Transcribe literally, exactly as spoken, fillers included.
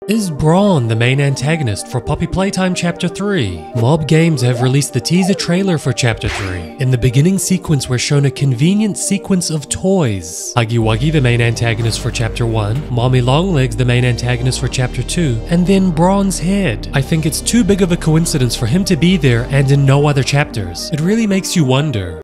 Is Brawn the main antagonist for Poppy Playtime Chapter three? Mob Games have released the teaser trailer for Chapter three. In the beginning sequence, we're shown a convenient sequence of toys. Huggy Wuggy the main antagonist for Chapter one, Mommy Longlegs the main antagonist for Chapter two, and then Brawn's head. I think it's too big of a coincidence for him to be there and in no other chapters. It really makes you wonder.